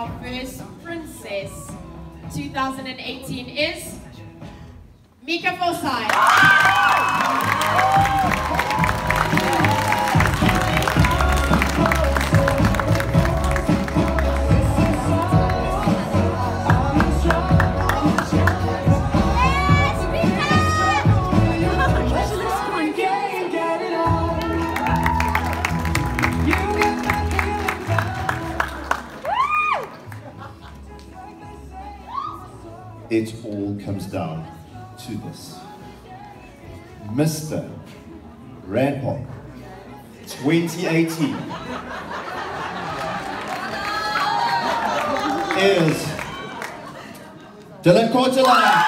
our first princess 2018 is Mika Forsyth. It all comes down to this. Mr. Randpark 2018 is Dylan Cortella.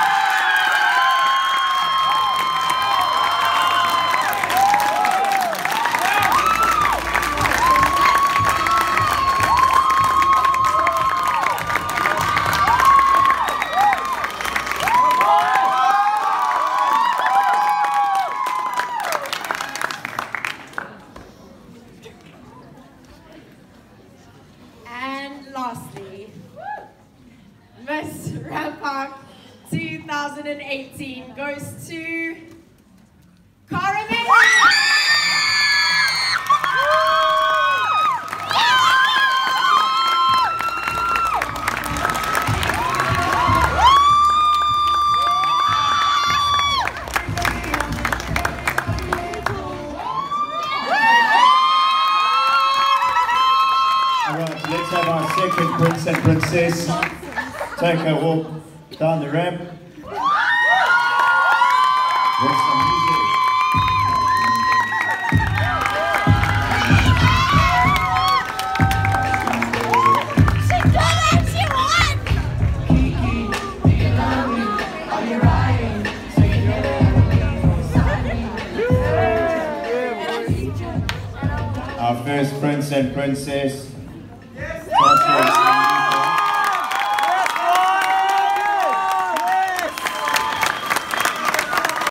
Lastly, Miss Randpark 2018 goes to Cara. Alright, let's have our second prince and princess take a walk down the ramp. With some music. She did it! She won! Kiki, do you love me? Are you riding? Say Our first prince and princess